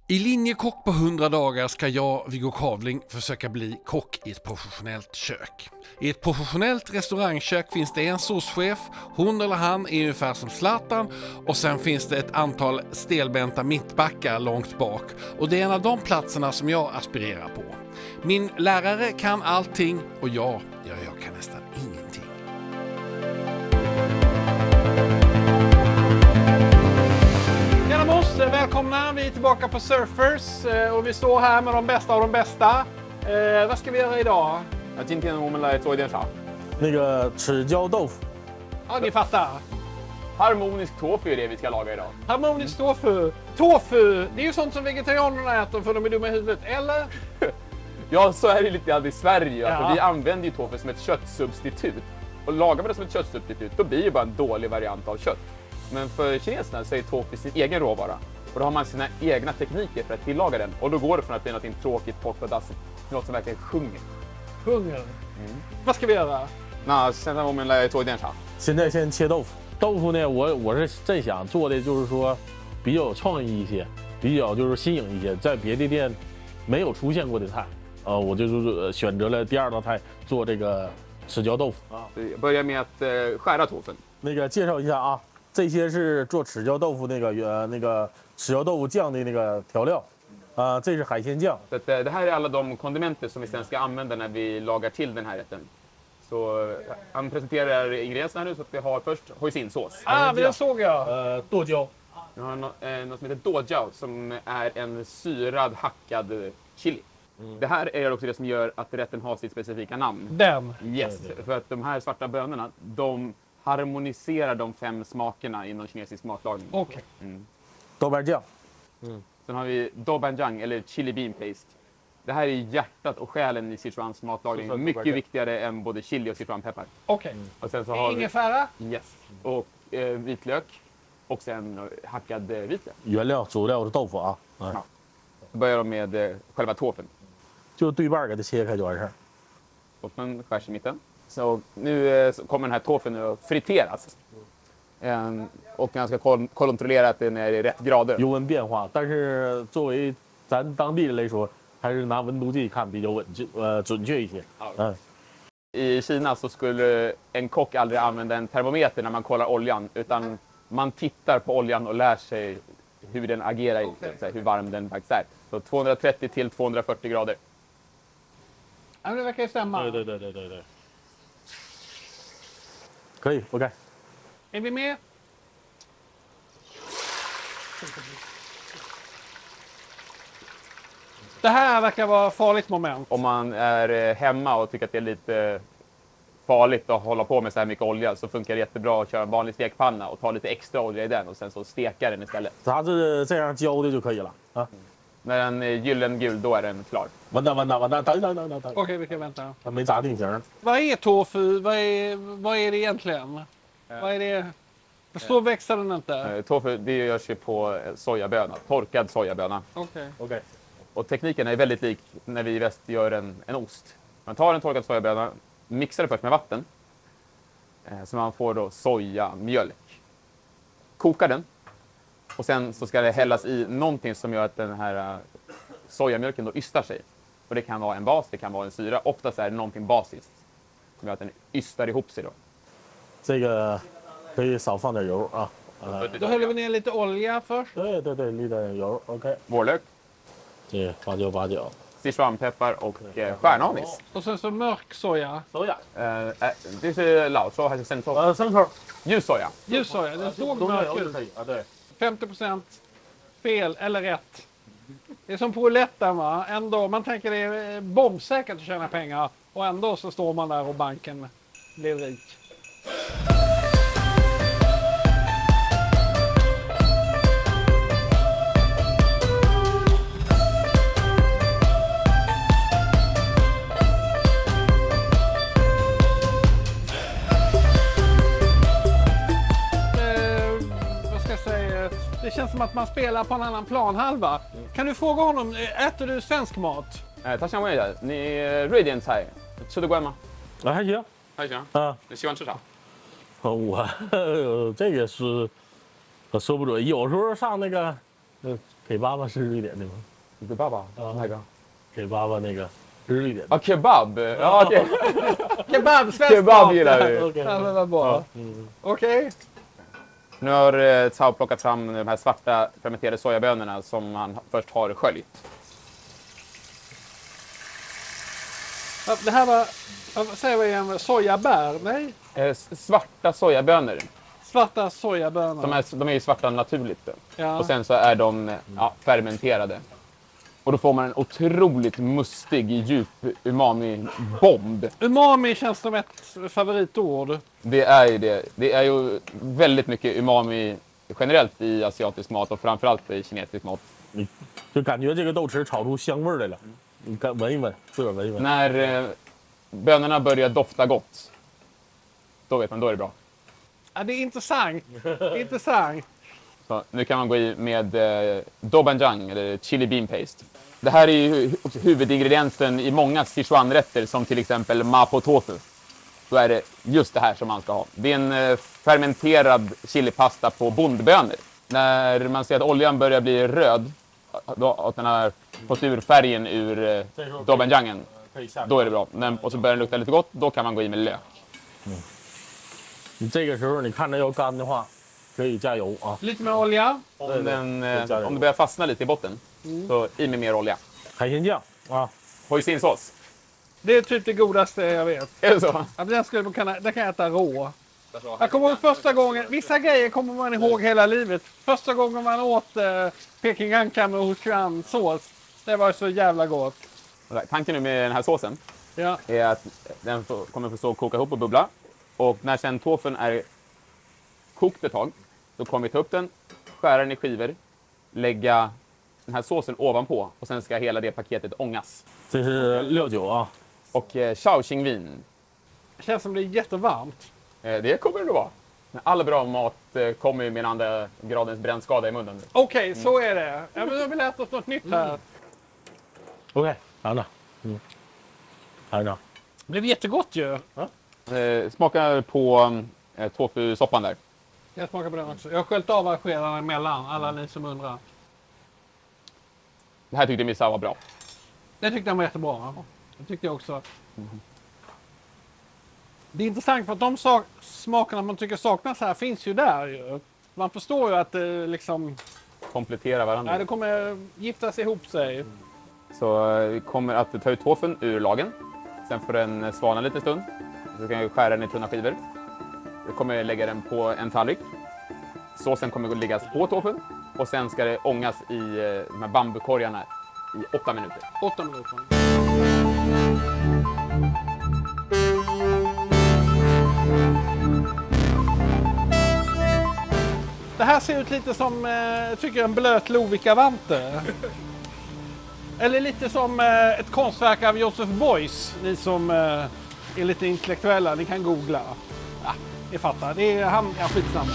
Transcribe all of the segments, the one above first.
I Linjekock på 100 dagar ska jag, Viggo Kavling, försöka bli kock i ett professionellt kök. I ett professionellt restaurangkök finns det en såschef, hon eller han är ungefär som Zlatan, och sen finns det ett antal stelbenta mittbackar långt bak, och det är en av de platserna som jag aspirerar på. Min lärare kan allting och jag kan nästan ingenting. Välkomna, vi är tillbaka på Surfers och vi står här med de bästa av de bästa. Vad ska vi göra idag? 今天我们来做一点啥？ 那个豉椒豆腐。 Ja, ni fattar. Harmonisk tofu är det vi ska laga idag. Harmonisk tofu. Tofu, det är ju sånt som vegetarianerna äter för de är dumma i huvudet, eller? Ja, så är det lite grann i Sverige. Ja. För vi använder ju tofu som ett köttsubstitut. Och lagar man det som ett köttsubstitut, då blir det bara en dålig variant av kött. Men för kineserna så är tofu sin egen råvara. Och då har man sina egna tekniker för att tillaga den. Och då går det från att bli något tråkigt, torrt och dassigt till något som verkligen sjunger. Sjunger? Vad ska vi göra? 那现在我们来做一点啥？ 现在先切豆腐。豆腐呢，我是真想做的就是说比较有创意一些，比较就是新颖一些，在别的店没有出现过的菜。我就是选择了第二道菜，做这个豉椒豆腐啊。 Jag börjar med att skära tofen. 那个介绍一下啊，这些是做豉椒豆腐那个豉椒豆腐酱的那个调料，这是海鲜酱。 Så att, det här är alla de kondimenter som vi sen ska använda när vi lagar till den här rätten. Så han presenterar ingredienserna nu så att vi har först hoisinsås. Ah, det såg jag. 剁椒。 Vi har något som heter dojiao som är en syrad hackad chili. Det här är också det som gör att rätten har sitt specifika namn. Den. Yes, för att de här svarta bönorna, de harmoniserar de 5 smakerna inom kinesisk matlagning. Okej. Doubanjiang. Sen har vi doubanjiang eller chili bean paste. Det här är hjärtat och själen i Sichuans matlagning. Mycket viktigare än både chili och sichuanpeppar. Okej. Och sen så har vi Ingefära? yes, och vitlök och sen hackad vitlök. 原料主料是豆腐啊， Ja. Då börjar de med själva tofen. 就对半给它切开就完事儿。 Tofen skärs i mitten. Så nu kommer den här tofen att friteras. Och man ska kontrollera att den är i rätt grader. 油温变化，但是作为咱当地人来说，还是拿温度计看比较准确一些。 I Kina så skulle en kock aldrig använda en termometer när man kollar oljan, utan man tittar på oljan och lär sig hur den agerar, hur varm den faktiskt är. Så 230 till 240 grader. Ja, det verkar ju stämma. 对。可以，OK。 Är vi med? Det här verkar vara ett farligt moment. Om man är hemma och tycker att det är lite farligt att hålla på med så här mycket olja, så funkar det jättebra att köra en vanlig stekpanna och ta lite extra olja i den och sen så steka den istället. 它是这样浇的就可以了啊。 När den är gyllengul, då är den klar. 完蛋，等。 Okej, vi kan vänta. 它没炸定型。 Vad är tofu? Vad är det egentligen? Vad är det? Så växer den inte. Tofu, det görs ju på sojaböna, torkad sojaböna. Okej. Och tekniken är väldigt lik när vi i väst gör en ost. Man tar en torkad sojaböna, mixar det först med vatten. Så man får då sojamjölk. Kokar den. Och sen så ska det hällas i någonting som gör att den här sojamjölken då ystar sig. Och det kan vara en bas, det kan vara en syra. Oftast är det någonting basiskt som gör att den ystar ihop sig då. 这个可以少放点油啊。 Då häller vi ner lite olja först. 对，沥点油，OK。 Vårlök, 这八角。 sichuanpeppar och stjärnanis. Och sen så mörk soja. soja。 Det är laoså, här sen 生抽。 ljus soja. Ljus soja, den såg mörk ut. 啊，对。 50% fel eller rätt. Det är som på rouletten, va? Ändå, man tänker det är bombsäkert att tjäna pengar. Och ändå så står man där och banken blir rik. Det känns som att man spelar på en annan planhalva. Kan du fråga honom, äter du svensk mat? 他想问一下，你瑞典菜吃得惯吗？ 还行。 还行。你喜欢吃啥？ 我这个是说不准，有时候上那个给爸爸湿一点对吗？ 你爸爸？哪个？ 给爸爸那个湿一点。 Ja, kebab. Ja, det. Kebab, svensk Kebab mat. gillar vi. Okej. Ja, men vad bra. Okej. Nu har Cao plockat fram de här svarta fermenterade sojabönorna som man först har sköljt. Ja, det här var, vad säger vi igen, sojabär? Nej, Svarta sojabönor. svarta sojabönor. De är ju svarta naturligt. Ja. Och sen så är de fermenterade. Och då får man en otroligt mustig, djup umami-bomb. Umami känns som ett favoritord. Det är ju det. Det är ju väldigt mycket umami generellt i asiatisk mat och framförallt i kinesisk mat. 就感觉这个豆豉炒出香味儿来了。你看闻一闻，自个儿闻一闻。 När bönorna börjar dofta gott, då vet man, då är det bra. Ja, det är intressant. Intressant. Så nu kan man gå i med doubanjiang eller chili bean paste. Det här är ju huvudingrediensen i många Sichuan-rätter som till exempel mapo tofu. Då är det just det här som man ska ha. Det är en fermenterad chilipasta på bondbönor. När man ser att oljan börjar bli röd, att den har fått ur färgen ur doubanjiangen, då är det bra. Och så börjar den lukta lite gott, då kan man gå i med lök. 你这个时候你看着要干的话，可以加油啊。 Lite med olja. Om det börjar fastna lite i botten, så i med mer olja. 海鲜酱啊， Hoisinsås. Det är typ det godaste jag vet. Är det så? Ja, den kan jag äta rå. Jag kommer ihåg första gången, vissa grejer kommer man ihåg hela livet. Första gången man åt Peking Anka med Sichuan-sås. Det var så jävla gott. Tanken nu med den här såsen Ja. är att den kommer få stå och koka ihop och bubbla. Och när sen tofun är kokt ett tag, då kommer vi ta upp den, skära den i skivor, lägga den här såsen ovanpå och sen ska hela det paketet ångas. 这是料酒啊。 Och Shaoxing-vin, Känns som det är jättevarmt. det kommer det nog vara. All bra mat kommer ju med en andra gradens brännskada i munnen. Okej, så är det. Ja, men då har vi lärt oss något nytt här. OK，尝尝，尝尝。 Det blev jättegott ju. Smaka på tofu-soppan där. Jag smakar på den också. Jag har sköljt av skedarna emellan, alla ni som undrar. Det här tyckte Missa var bra. Det tyckte jag var jättebra. Det tyckte jag också. Det är intressant för att de smakerna man tycker saknas här finns ju där ju. Man förstår ju att det liksom... Komplettera varandra. Nej, det kommer giftas ihop sig. Så vi kommer att ta ut tofun ur lagen. Sen får den svalna lite stund. Så kan vi skära den i tunna skivor. Vi kommer lägga den på en tallrik. Såsen kommer att läggas på tofun. Och sen ska det ångas i de här bambukorgarna i 8 minuter. 8 minuter. Det här ser ut lite som, tycker jag, en blöt Lovikka-vante. Eller lite som ett konstverk av Joseph Beuys. Ni som är lite intellektuella, ni kan googla. Ja, ni fattar. Det är han, ja, skitsamma.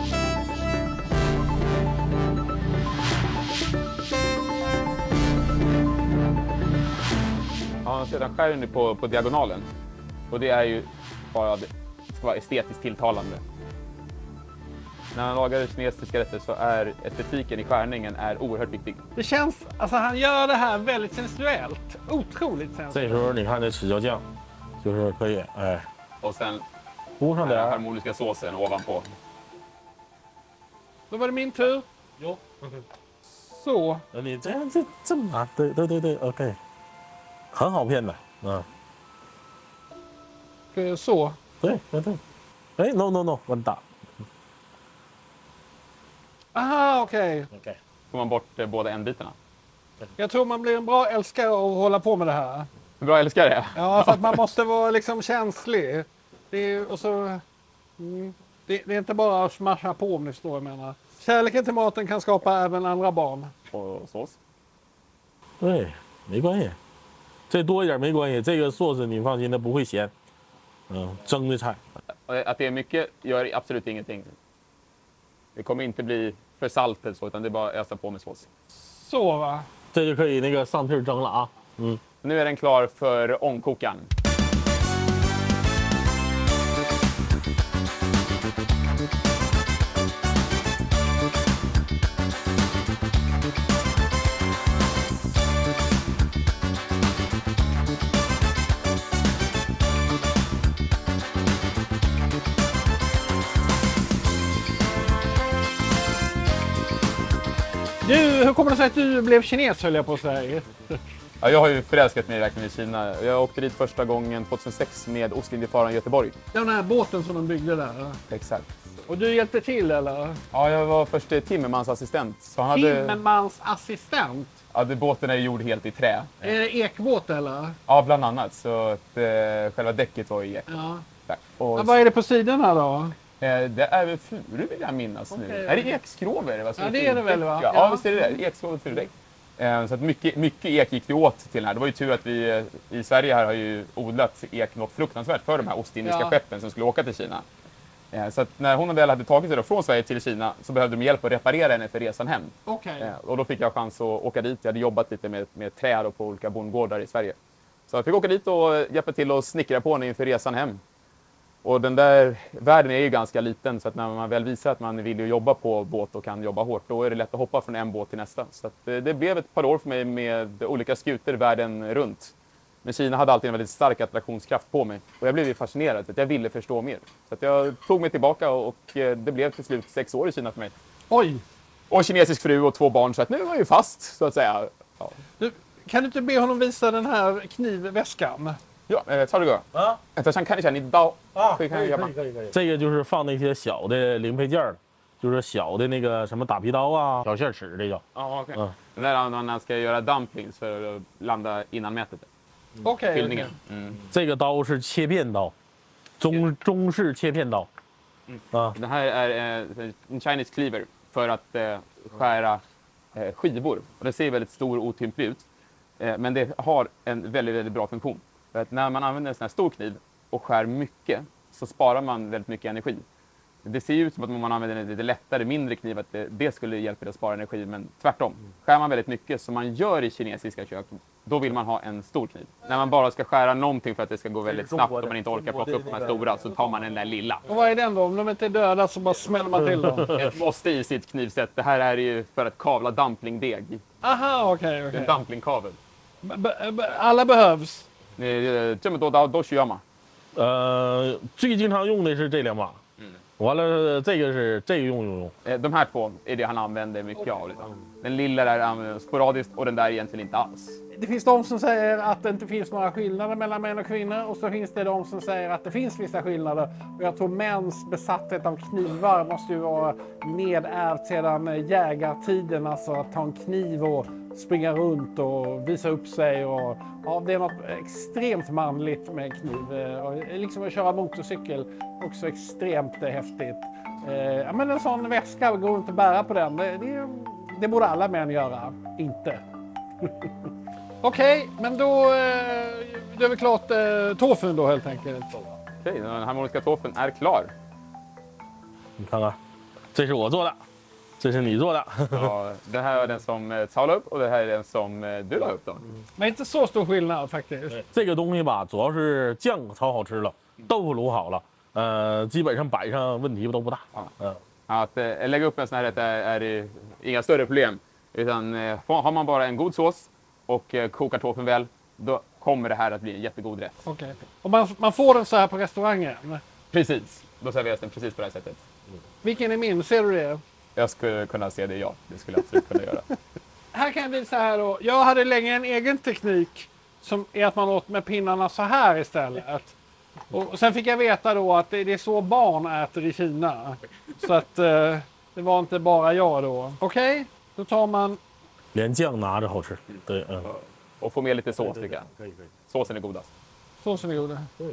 Ja, sedan skär den på diagonalen. Och det är ju bara det ska vara estetiskt tilltalande. När man lagar kinesiska rätter så är estetiken i skärningen är oerhört viktig. Det känns, alltså han gör det här väldigt sensuellt. Otroligt sensuellt. 这时候你看这豉椒酱，就是可以哎 Och sen 铺上 den 点儿。 harmoniska såsen ovanpå. Då var det min tur. Jo。 Så. 你这么拿，对 ，OK， 很好骗的， Så. 对，哎，no， 完蛋 Aha, okej. ，OK， Får man bort båda ändbitarna. Jag tror man blir en bra älskare av att hålla på med det här. Hur bra älskar det? Ja, för att man måste vara liksom känslig. Det är, och så, det är inte bara att smasha på, om ni förstår vad jag menar. Kärleken till maten kan skapa även andra barn. Och sås. 对，没关系，这多一点没关系，这个寿司你放心，它不会咸，蒸的菜。 Att det är mycket gör absolut ingenting. Det kommer inte bli för saltet så, utan det är bara att ösa på med sås. Så va? 这就可以那个上屉蒸了啊， Nu är den klar för ångkokan. Du, hur kommer det sig att du blev kines, höll jag på att säga? Ja, jag har ju förälskat mig verkligen i Kina. Jag åkte dit första gången 2006 med Ostindiefararen Göteborg. Den här båten som de byggde där. Exakt. Och du hjälpte till, eller? Ja, jag var först Timmermans assistent. Så han Timmermans assistent? Ja, båten är gjord helt i trä. Är det ekbåt, eller? Ja, bland annat. Så att, själva däcket var i ek. Ja. Och, Vad är det på sidorna då? det är väl furu, vill jag minnas nu. Är det ekskrover? Ja, det är det väl, va? Ja, visst är det det. Ekskrover och furudäck. Så att mycket ek gick vi åt till den här. Det var ju tur att vi i Sverige här har ju odlat ek något fruktansvärt för de här ostindiska skeppen som skulle åka till Kina. Så att när hon väl hade tagit sig då från Sverige till Kina så behövde de hjälp att reparera henne för resan hem. Och då fick jag chans att åka dit. Jag hade jobbat lite med trä på olika bondgårdar i Sverige. Så jag fick åka dit och hjälpa till att snickra på henne inför resan hem. Och den där världen är ju ganska liten så att när man väl visar att man vill jobba på båt och kan jobba hårt, då är det lätt att hoppa från en båt till nästa. Så att det blev ett par år för mig med olika skuter världen runt. Men Kina hade alltid en väldigt stark attraktionskraft på mig. Och jag blev ju fascinerad, så att jag ville förstå mer. Så att jag tog mig tillbaka och det blev till slut 6 år i Kina för mig. Oj! Och kinesisk fru och 2 barn, så att nu var jag ju fast, så att säga. Ja. Du, kan du inte be honom visa den här knivväskan? Ja, tar det gå. Ja. 我想看一下你的刀。可以看一下吗？ 这个就是放那些小的零配件儿，就是小的那个什么打皮刀啊、小线尺这叫。 Ja, okej. Den där är när man ska göra dumplings för att landa innan mätet. Okej. Fyllningen. 这个刀是切片刀，中式切片刀。啊， Det här är en Chinese cleaver för att skära skivor. Och det ser väldigt stor och otymplig ut. Men det har en väldigt, väldigt bra funktion. För att när man använder en sån här stor kniv och skär mycket så sparar man väldigt mycket energi. Det ser ut som att om man använder en lite lättare, mindre kniv att det skulle hjälpa dig att spara energi, men tvärtom. Skär man väldigt mycket som man gör i kinesiska kök, då vill man ha en stor kniv. När man bara ska skära någonting för att det ska gå väldigt snabbt och man inte orkar plocka upp de här stora, så tar man den där lilla. Och vad är den då? Om de inte är döda så bara smäller man till dem. Ett måste i sitt knivsätt. Det här är ju för att kavla dumplingdeg. Aha, okej. En dumplingkavel. Alla behövs. 这么多刀都需要吗？ 最经常用的是这2把，完了这个用。 De här 2 är det han använder mycket av. Liksom. Den lilla där använder sporadiskt och den där egentligen inte alls. Det finns de som säger att det inte finns några skillnader mellan män och kvinnor, och så finns det de som säger att det finns vissa skillnader. Och jag tror mäns besatthet av knivar måste ju vara nedärvt sedan jägartiden, alltså att ta en kniv och springa runt och visa upp sig. Och, ja, det är något extremt manligt med kniv. Och liksom att köra motorcykel, också extremt häftigt. Ja, men en sån väska, går inte att bära på den. Det borde alla män göra, inte. Okej, men då det är väl klart tofun då helt enkelt. Okej, den harmoniska tofen är klar. 你看看，这是我做的，这是你做的。 Ja, det här är den som Cao la upp och det här är den som du la upp då. Men inte så stor skillnad faktiskt. 这个东西吧，主要是酱炒好吃了，豆腐卤好了，基本上摆上问题都不大。 Att lägga upp en sån här rätt är inga större problem. Utan har man bara en god sås och kokar tofen väl, då kommer det här att bli en jättegod rätt. Okej. Och man får den så här på restaurangen? Precis, då serveras den precis på det här sättet. Vilken är min? Ser du det? Jag skulle kunna se det, ja. Det skulle jag absolut kunna göra. Här kan jag visa här då. Jag hade länge en egen teknik som är att man åt med pinnarna så här istället. Och sen fick jag veta då att det är så barn äter i Kina. Så att det var inte bara jag då. Okej, då tar man... 连酱拿着好吃，对， Och få med lite sås tycker jag. 可以。 Såsen är godast. Såsen är god.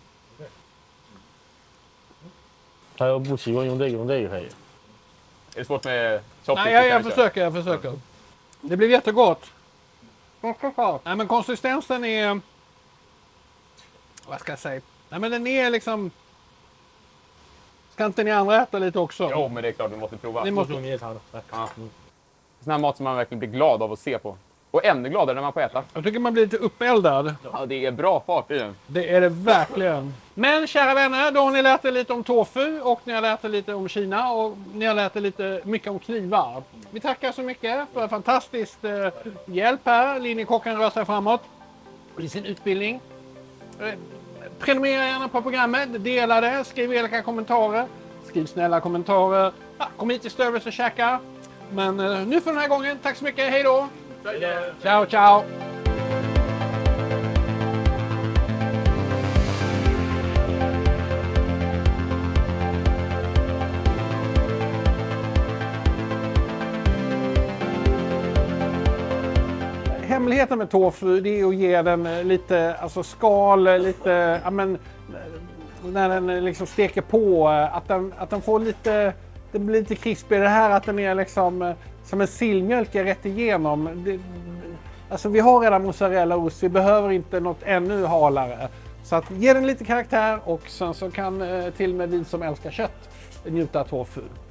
他要不习惯用这个可以。 Är det svårt med chopstick? Nej, jag försöker. Det blir jättegott. Nej, men konsistensen är... Vad ska jag säga? Nej, men den är liksom... Ska inte ni andra äta lite också? Jo, men det är klart vi måste prova. Ni måste... Ja. Sån här mat som man verkligen blir glad av att se på. Och ännu gladare när man får äta. Jag tycker man blir lite uppeldad. Ja, det är bra fart i den. Det är det verkligen. Men kära vänner, då har ni lärt er lite om tofu och ni har lärt er lite om Kina och ni har lärt er lite mycket om knivar. Vi tackar så mycket för fantastisk hjälp här. Linjekocken rör sig framåt i sin utbildning. Prenumerera gärna på programmet, dela det, skriv elaka kommentarer. Skriv snälla kommentarer. Ja, kom hit till Stövels och käka. Men nu för den här gången, tack så mycket, hej då! Ciao, ciao! Hemligheten med tofu, det är att ge den lite skal, lite, ja men, när den liksom steker på, att den får lite, det blir lite krispig. Det här att den är liksom som en sillmjölk är rätt igenom. Alltså vi har redan mozzarellaost, vi behöver inte något ännu halare. Så att ge den lite karaktär och sen så kan till och med vi som älskar kött njuta av tofu.